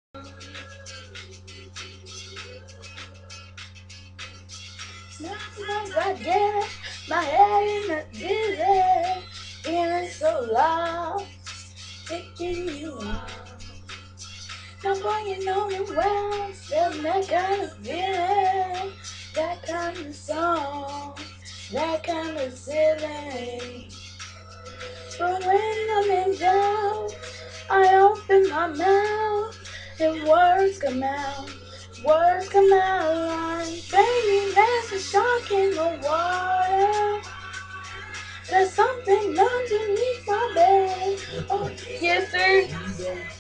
Sometimes I get my head in the dizzy, feeling so lost, taking you on. Now boy, you know me well, still that kind of feeling, that kind of song, that kind of feeling. But when I'm in doubt, I open my mouth and words come out like, baby, there's a shark in the water. There's something underneath my bed. Oh, yes, sir.